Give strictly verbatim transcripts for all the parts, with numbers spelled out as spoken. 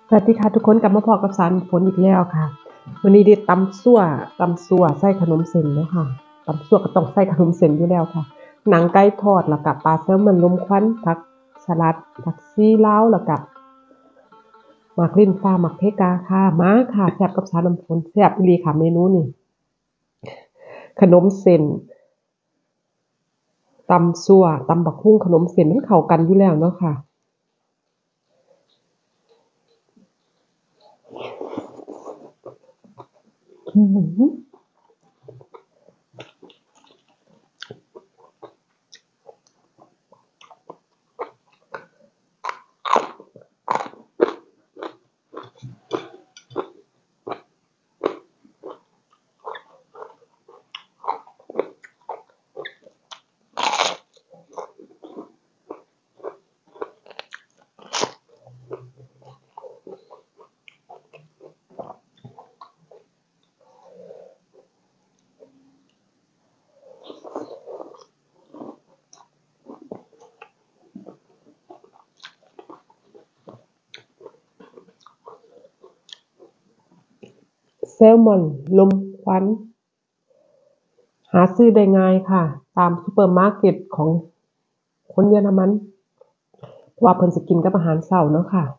สวัสดีค่ะทุกคนกลับมาพอกับสารฝนอีกแล้วค่ะวันนี้ได้ตำซั่วตำซั่วใส่ขนมเส้นเนาะค่ะตำซั่วก็ต้องใส่ขนมเส้นอยู่แล้วค่ะหนังไก่ทอดแล้วก็ปลาแซลมอนลมควันผักสลัดผักซีลาวแล้วก็หมากลิ้นฟ้าหมากเพกาค่ะมาค่ะแซ่บกับสารน้ำฝนแซ่บอีหลีค่ะเมนูนี้ขนมเส้นตำซั่วตำบักหุ่งขนมเส้นมันเข้ากันอยู่แล้วเนาะค่ะอือแซลมอนลมควันหาซื้อได้ง่ายค่ะตามซูเปอร์มาร์เก็ตของคนเยอรมันว่าเพิ่นสิกินกับอาหารเช้าเนาะค่ะ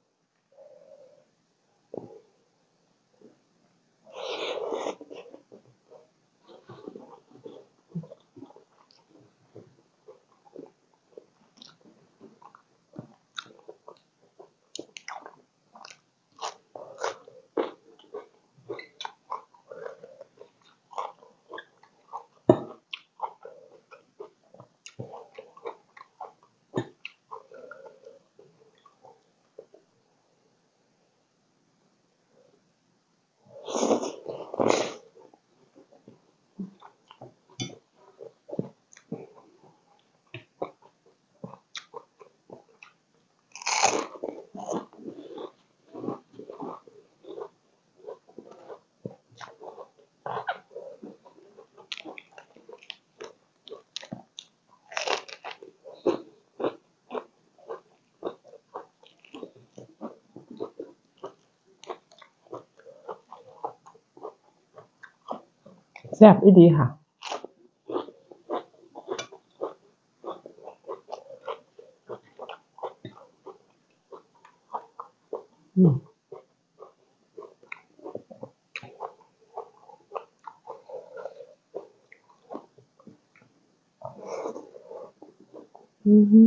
แซ่บอีหลีค่ะอืมอือฮึ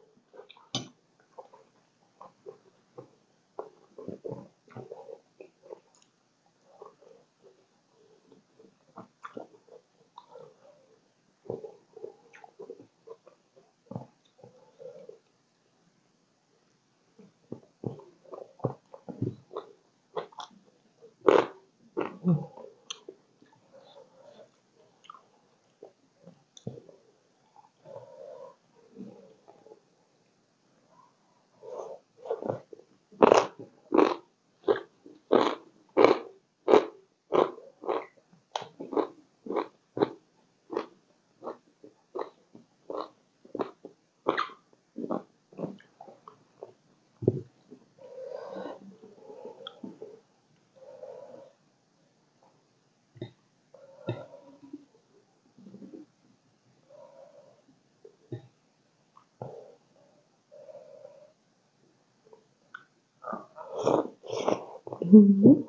อือฮึ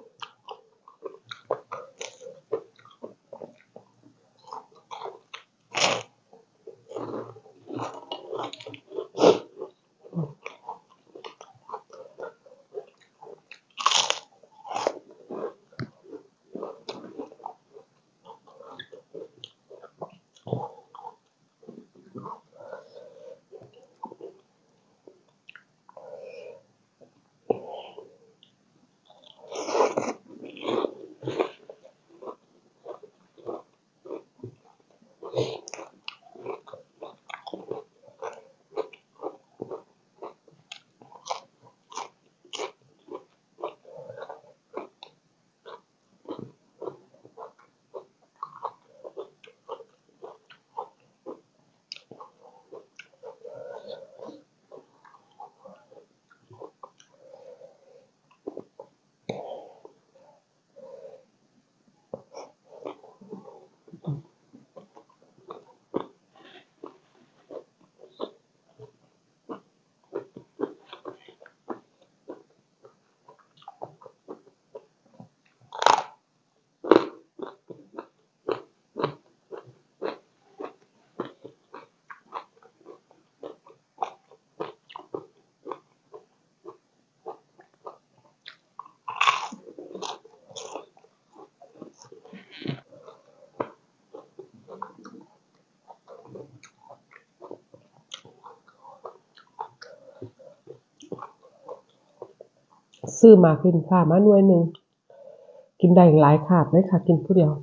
ซื้อหมากลิ้นฟ้ามาหน่วยหนึ่งกินได้หลายคาบเลยค่ะ กินผู้เดียว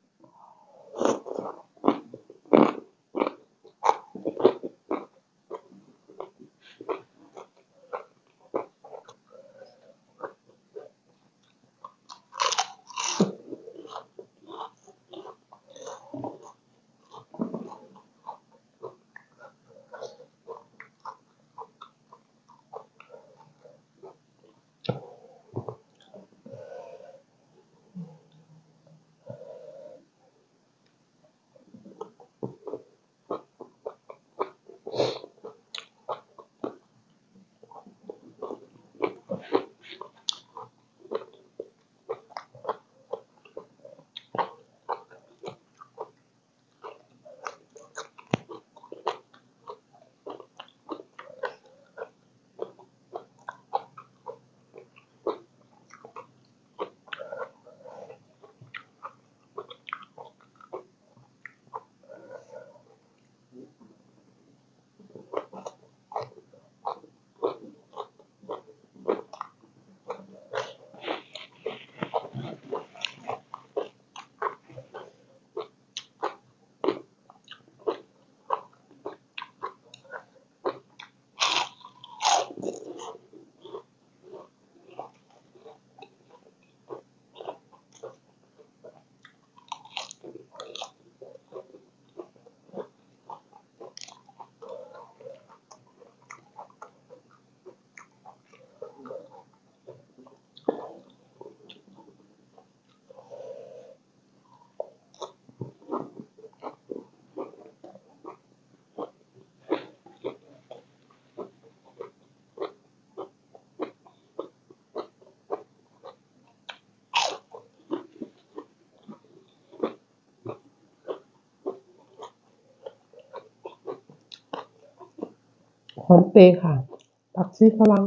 หอมเปรย์ค่ะผักชีฝรั่ง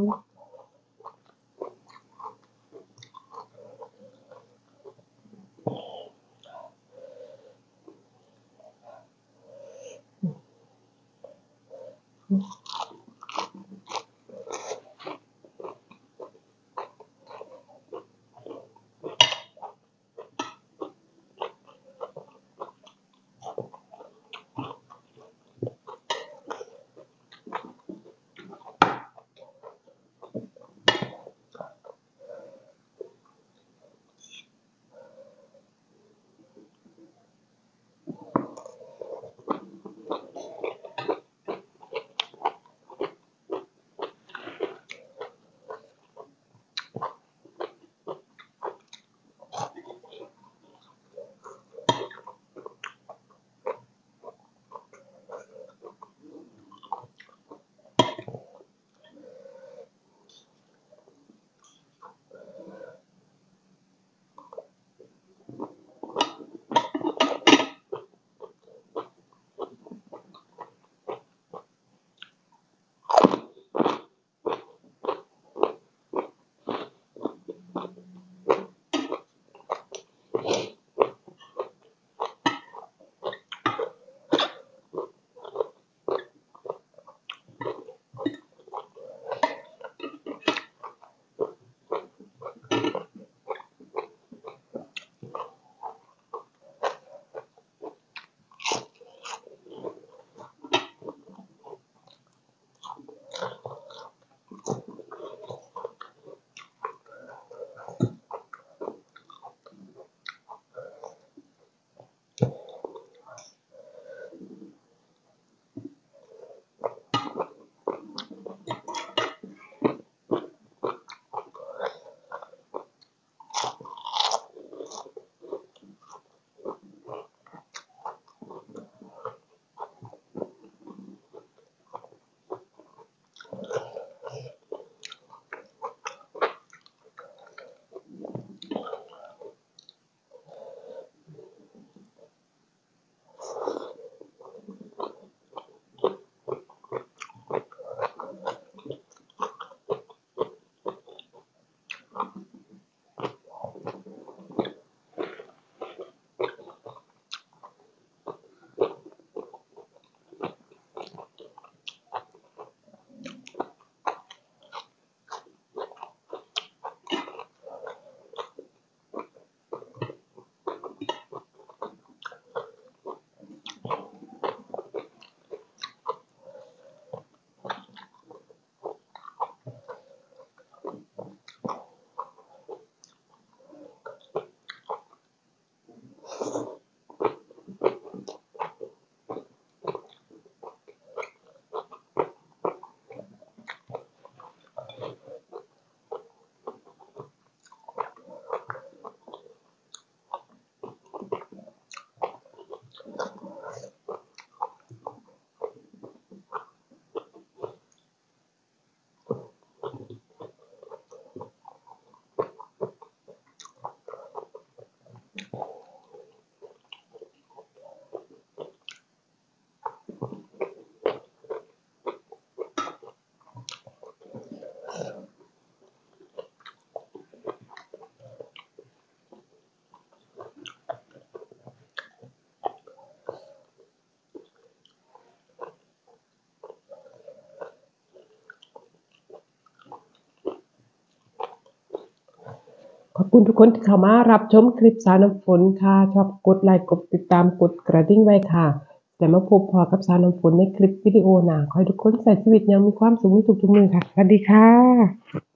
ขอบคุณทุกคนที่เข้ามารับชมคลิปสาวน้ำฝนค่ะชอบกดไลค์กดติดตามกดกระดิ่งไว้ค่ะแต่มาพบพอกับสาวน้ำฝนในคลิปวิดีโอหน้าขอให้ทุกคนใช้ชีวิตอยังมีความสุขในทุกๆมื้อค่ะสวัสดีค่ะ